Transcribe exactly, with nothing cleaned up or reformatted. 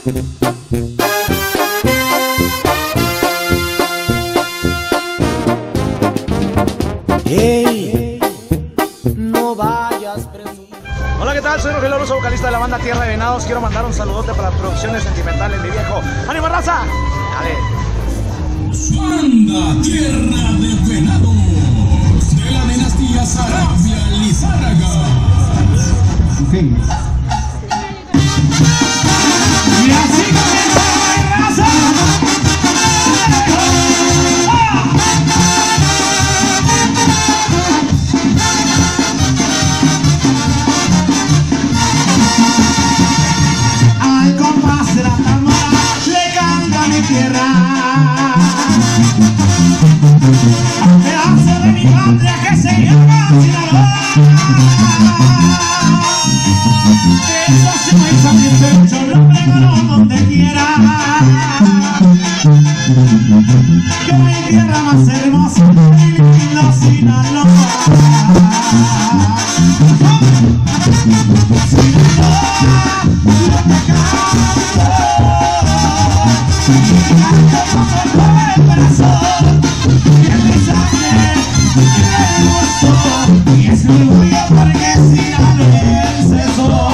Hey, no vayas presumiendo. Hola, ¿qué tal? Soy Rogelio Alonso, vocalista de la banda Tierra de Venados. Quiero mandar un saludote para las producciones sentimentales, mi viejo. ¡Ánimo, raza! ¡Dale! Banda Tierra de Venados, de la dinastía Sarabia Lizárraga. Okay. Y así comienza la raza. Al compás de la tambora le canta mi tierra, al pedazo de mi patria que se llama Sinaloa. Eso se me hizo mi pecho, lo pregonó donde quiera, que mi tierra más hermosa, mi lindo Sinaloa. Y es mi orgullo porque Sinaloense soy.